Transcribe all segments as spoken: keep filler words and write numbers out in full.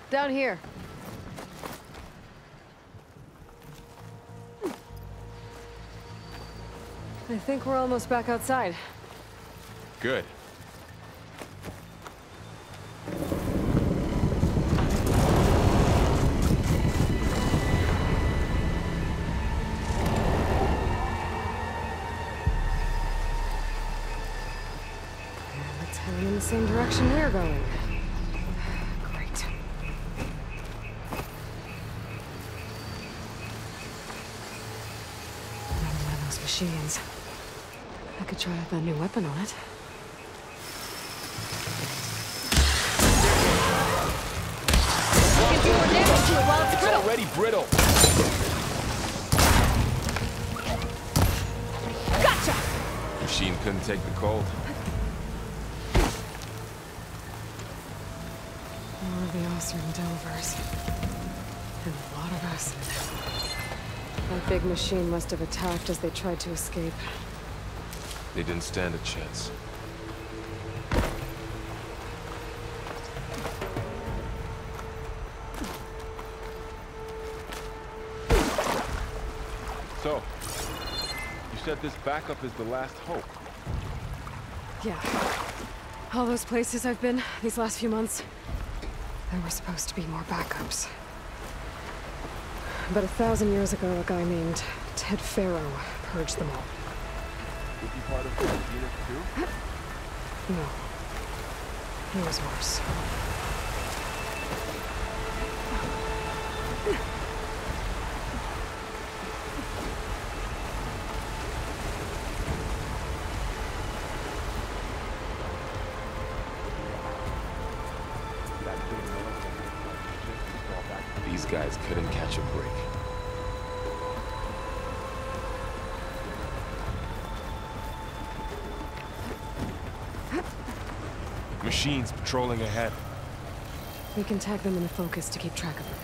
Down here. I think we're almost back outside. Good. It's heading in the same direction we're going. Great. Another one of those machines. I could try out that new weapon on it. You can do more damage to it while it's brittle. It's already brittle. Gotcha! Machine couldn't take the cold. More of the Oseram Delvers. And a lot of acid. That big machine must have attacked as they tried to escape. They didn't stand a chance. So, you said this backup is the last hope. Yeah. All those places I've been these last few months, there were supposed to be more backups. But a thousand years ago, a guy named Ted Faro purged them all. Was he part of the unit too? No. He was worse. These guys couldn't catch a break. Machines patrolling ahead. We can tag them in the focus to keep track of them.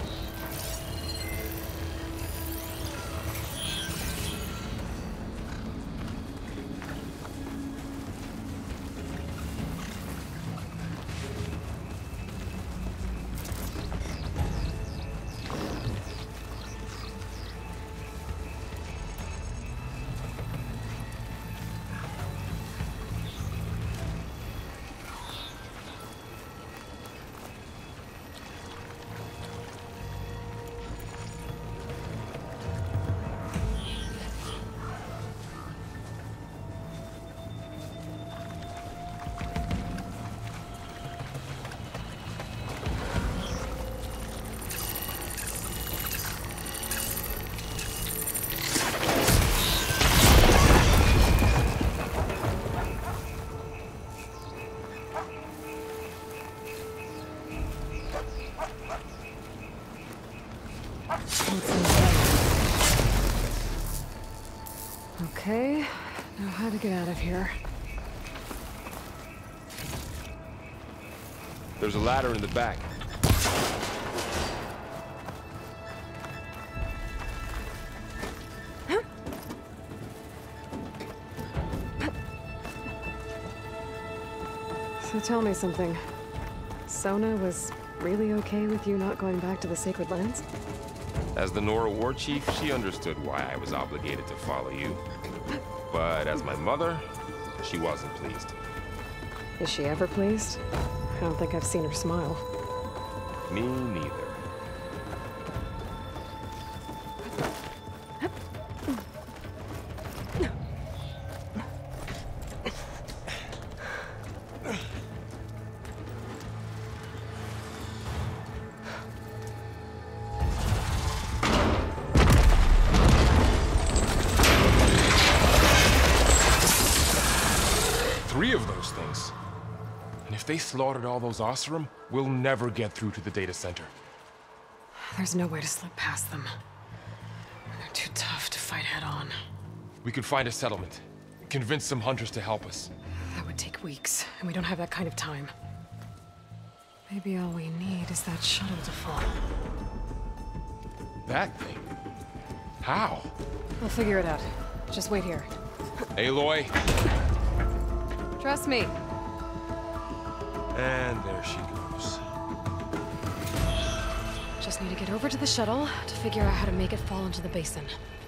Okay, now how to get out of here. There's a ladder in the back. So tell me something. Sona was really okay with you not going back to the Sacred Lands? As the Nora war chief, she understood why I was obligated to follow you. But as my mother, she wasn't pleased. Is she ever pleased? I don't think I've seen her smile. Me neither. Three of those things. And if they slaughtered all those Oseram, we'll never get through to the data center. There's no way to slip past them. They're too tough to fight head-on. We could find a settlement. Convince some hunters to help us. That would take weeks, and we don't have that kind of time. Maybe all we need is that shuttle to fall. That thing? How? We'll figure it out. Just wait here. Aloy. Trust me. And there she goes. Just need to get over to the shuttle to figure out how to make it fall into the basin.